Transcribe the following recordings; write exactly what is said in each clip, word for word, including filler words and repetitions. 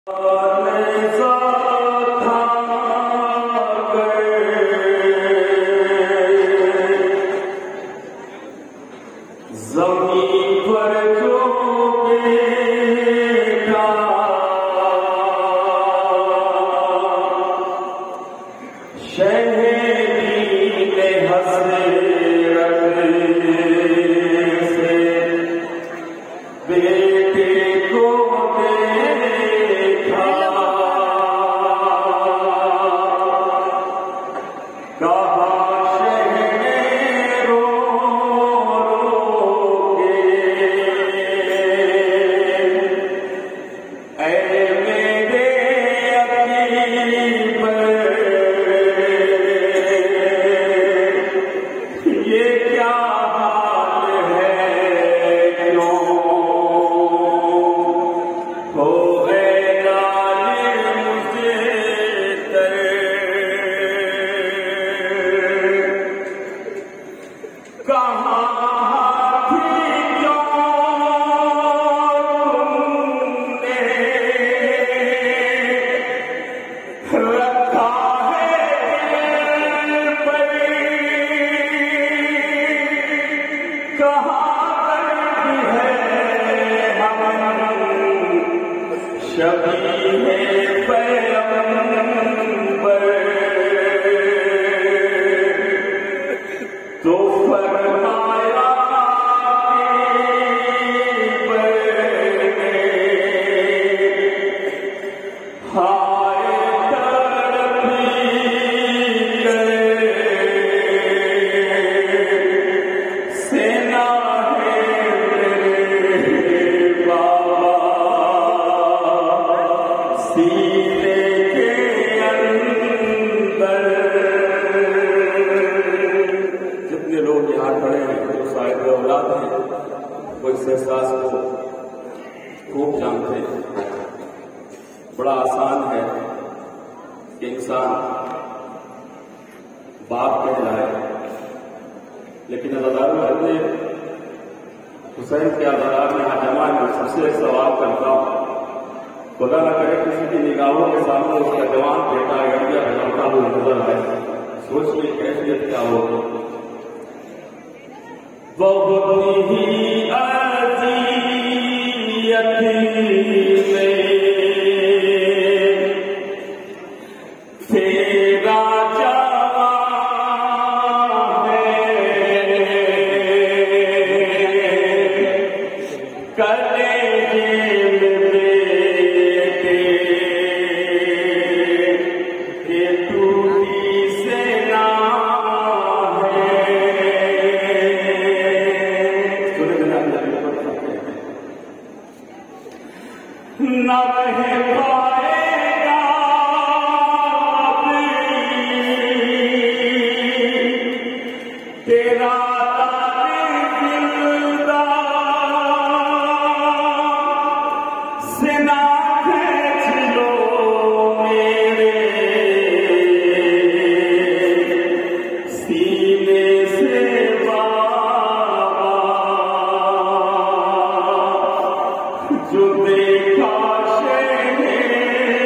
جو دیکھا شہر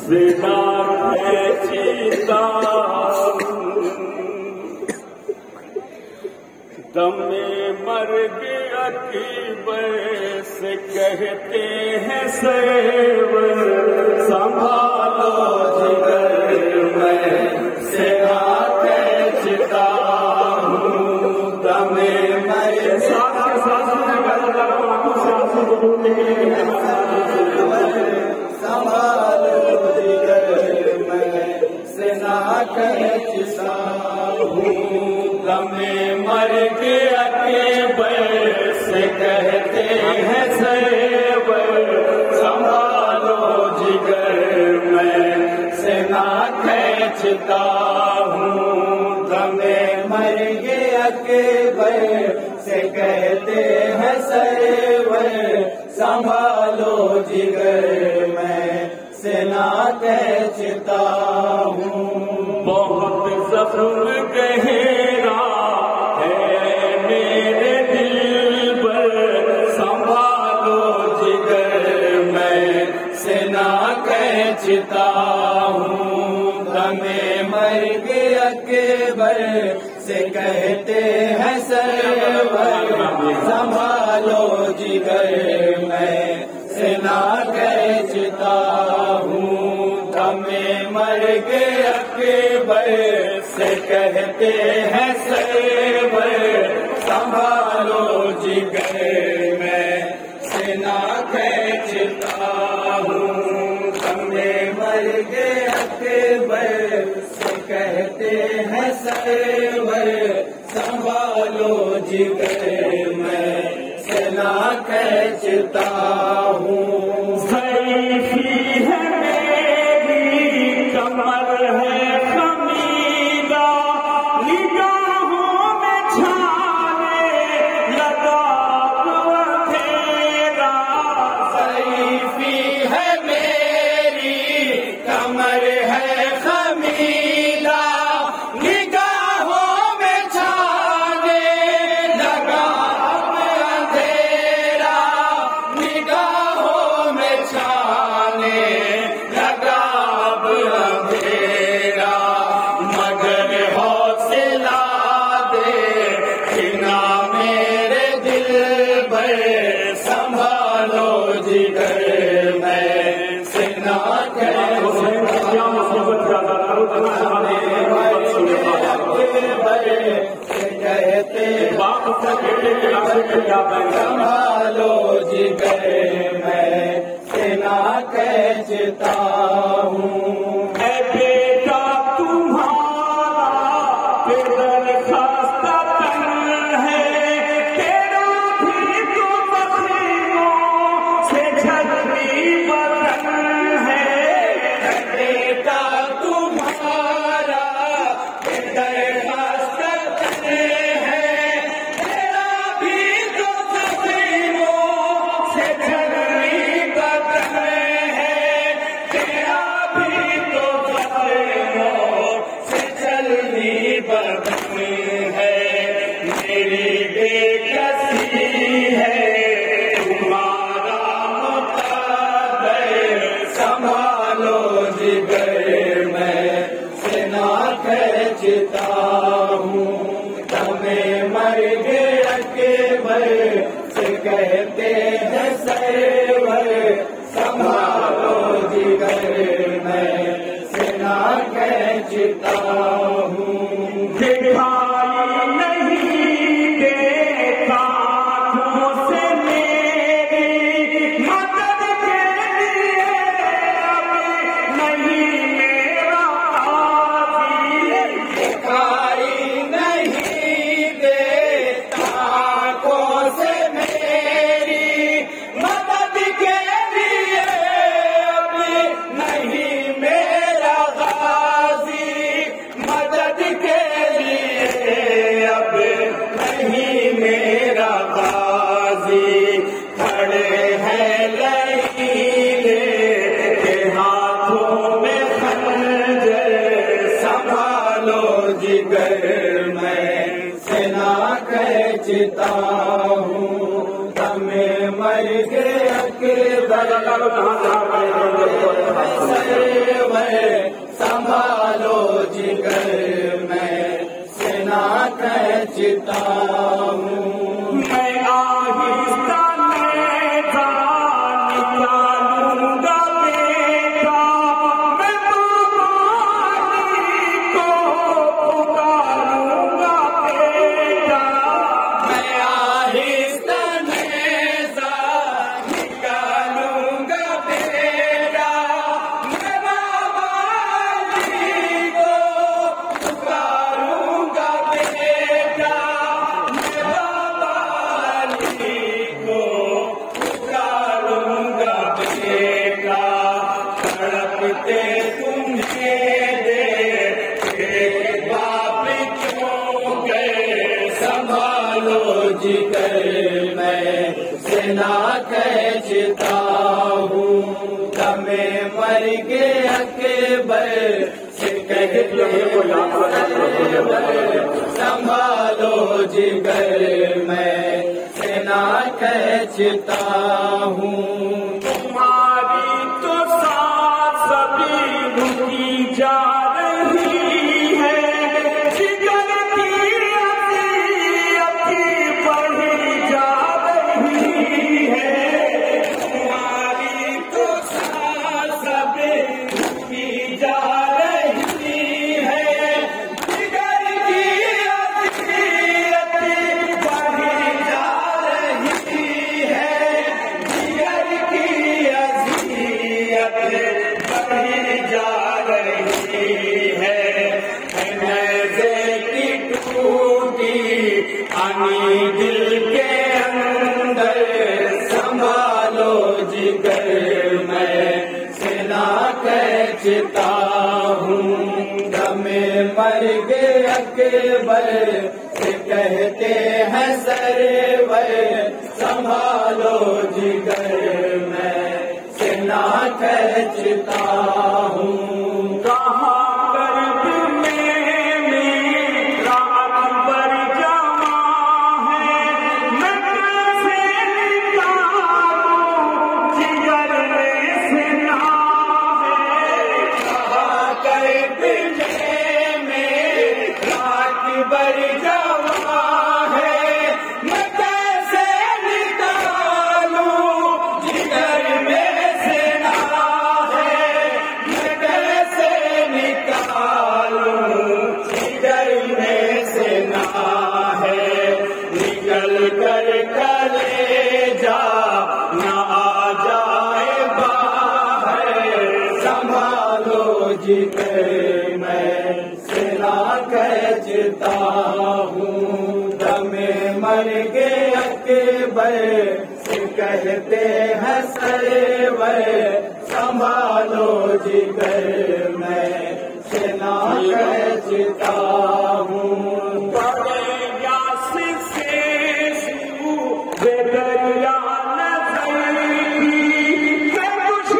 سنا کھینچتا دم مرگ اکبر سے کہتے ہیں سرور سنبھالو جگر میں سنا کھینچتا ہوں دم مرگ ساتھ ساتھ سنبھالو جگر میں سنا کھینچتا ہوں دم مرگ اکبر سے کہتے ہیں سرور سنبھالو جگر میں سنا کھینچتا ہوں دم مرگ اکبر سے کہتے ہیں سرور سنبھالو جگر میں سنا کھینچتا ہوں بہت زخم گہرا ہے میرے دل پر سنبھالو جگر میں سنا کھینچتا ہوں دم مرگ اکبر سے کہتے ہیں سرور سنبھالو جگر میں سنا کھینچتا ہوں دم مرگ اکبر سے کہتے ہیں سرور سنبھالو جگر میں سنا کھینچتا ہوں دم مرگ اکبر سے کہتے ہیں سرور سنبھالو جگر میں سنا کھینچتا ہوں ضعیفی ہے میری کمر ہے خمیدہ نگاہوں میں چھانے لگا اندھیرا ضعیفی ہے میری کمر ہے خمیدہ نگاہوں میں چھانے لگا اندھیرا نگاہوں میں چھانے لگا اب اندھیرا مگر حوصلہ دے کنا میرے دل پر سنبھالو جگر میں سنا کیا مصیبت کہتے باپ سے سنبھالو جگر میں سنا کھینچتا ہوں اے بیٹا تمہارا پیدل خستہ تن ہے تیرا بھی تو پسینوں سے جھلتی بدن ہے بیٹا تمہارا درخواست ہے تیرا بھی تو پسینوں سے جھلتی بدن ہے تیرا بھی تو پسینوں سے جھلتی بدن ہے میری بے کسی ہے تمہارا مقدر سنبھالو جگر میں سنا کھینچتا ہوں دم مرگ اکبر سے کہتے ہیں سرور سنبھالو جگر میں سنا کھینچتا ہوں دکھائی نہیں دیتا آنکھوں سے میری مدد کے لیے اب نہیں میرا قاضی دکھائی نہیں دیتا آنکھوں سے میری مدد کے لیے اب نہیں میرا غازی مدد کے لیے اب نہیں میرا قاضی کھڑے ہیں لعیلے کے ہاتھوں میں خنجر سنبھالو جگر میں سنا کھینچتا ہوں دم مرگ اکبر سنبھالو جگر میں سنا کھینچتا ہوں میں آہستہ نیزہ نکالوں گا بیٹا میں قربانی کو پکاروں گا بیٹا میں آہستہ نیزہ نکالوں گا بیٹا میں بابا علی کو پکاروں گا بیٹا میں بابا علی کو پکاروں گا بیٹا تڑپتے تمہیں دیکھ باپ کیوں گئے سنبھالو جگر میں سنا کھینچتا ہوں دم مرگ اکبر سے کہتے سنبھالو جگر میں سنا کھینچتا ہوں تمہاری تو سانس ابھی رکی جا رہی ہے جگر کی اذیت بڑھی جا رہی ہے تمہاری تو سانس ابھی رکی جا رہی ہے جگر کی اذیت بڑھی جا رہی ہے جگر کی اذیت بڑھی جا رہی ہے نیزے کی ٹوٹی آنی دل کے اندر سنبھالو جگر میں سنا کھینچتا ہوں دم مرگ اکبر سے کہتے ہیں سرور سنبھالو جگر میں سنا کھینچتا ہوں کہاں کرب میں میرا اکبر جوان ہے میں کیسے نکالوں جگر میں سنا ہے کرب میں رات بر جوان ہے میں کیسے نکالوں جگر میں سنا ہے میں کیسے نکالوں جگر میں سنا ہے نکل کر کلیجا نہ آ جائے باہر سنبھالو جگر میں سنا کھینچتا ہوں دم مرگ اکبر سے کہتے ہیں سرور سنبھالو جگر میں سنا کھینچتا ہوں بڑے یاسر سے شروع بے دریا نظر کی میں کچھ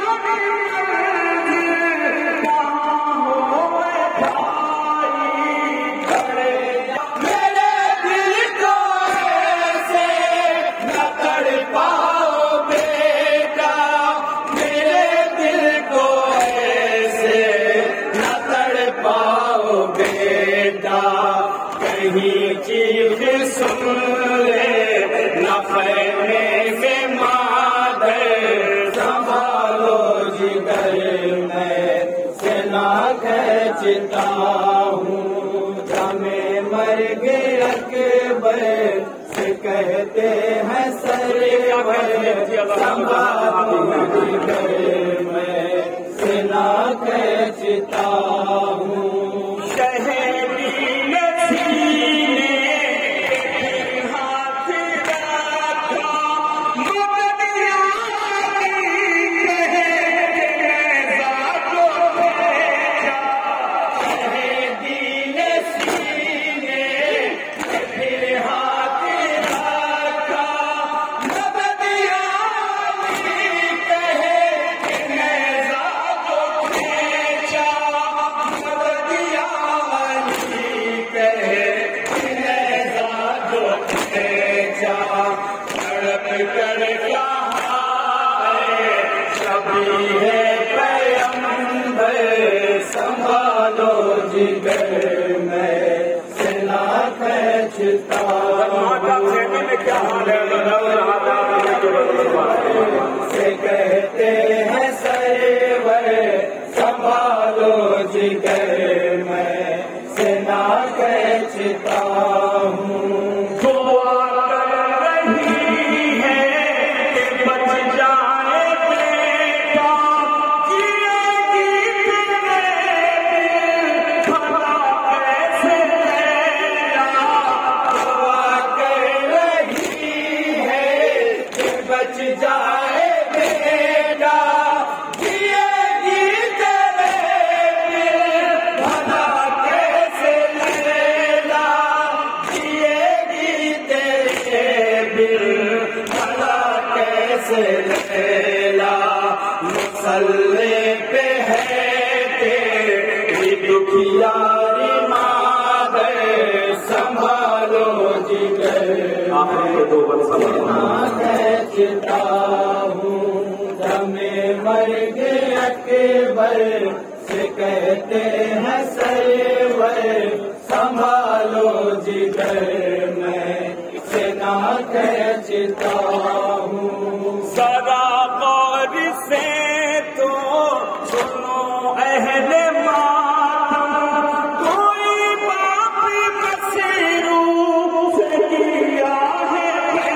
میرے دل کو ایسے نہ تڑ پاؤ بیٹا میرے دل کو ایسے نہ تڑ پاؤ بیٹا کہیں چیخ سن لے نہ خیمے میں مادر سنبھالو جگر میں سنا کھینچتا ہوں دم مرگ اکبر سے کہتے ہیں سرور سنبھالو جگر میں سنا کھینچتا ہوں شہری نسینے ہاتھ رکھا مدد یاری کہے کو بھیجا دین سینے پھر ہاتھ رکھا مدد یاری کہے نیزہ کو کھینچا مدد یاری जिगर में सेना खींचता से कहते हैं सरवर संभालो जिगर में सेना खींचता हूँ दुआ कर रही है कि बच जाए बेटा, जिएगी तेरे दिल भला कैसे तेरा। दुआ कर रही है कि बच जाए बेटा, जिएगी तेरे दिल भला कैसे लैला, जिएगी तेरे दिल भला कैसे लैला। मसल्ले पे है तेरी दुखियारी मादर, संभालो जिगर आखिरी दो खींचता हूँ दमे मर्ग अकबर से कहते हैं सरवर संभालो जिगर में सेना खींचता हूँ। सदा गौर से तो सुनो अहले मातम, कोई बाप मसीरू से किया है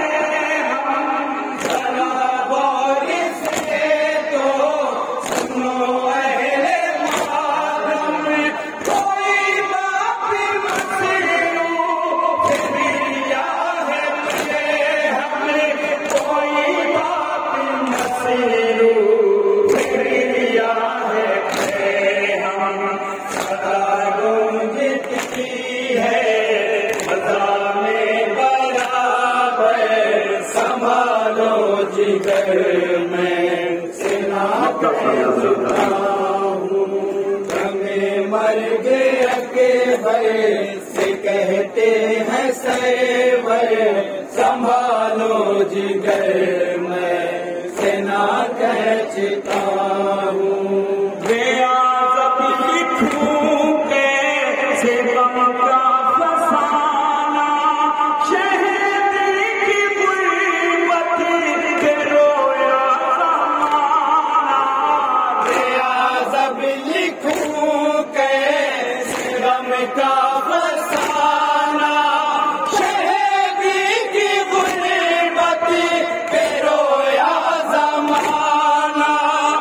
जरा गौर से तो सुनो अहले मातम, कोई बाप मसीरू से किया है हमने, कोई बाप मसीरू से किया है हम। सदा गूंजती है फजा में बराबर, संभालो जिगर में सेना खींचता हूँ। दमे मर्ग अकबर से कहते हैं सरवर संभालो जिगर में सेना खींचता हूँ। बेआज़ब लिखूं कैसे गम का फसाना, शहीदी की गुर्बत के रोया ज़माना। बेआज़ब लिखूं कैसे गम का फसाना, शहीदी की गुर्बत पे रोया ज़माना,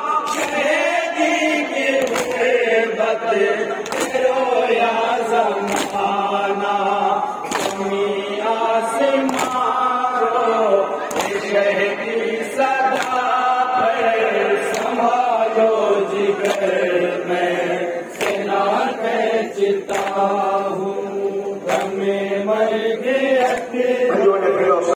शहीदी की गुर्बत पे रोया ज़माना। तुमी आसमां रो शहीदी सदा पर, संभालो जिगर में सेना खींचता हूँ। दमे मर्ग अकबर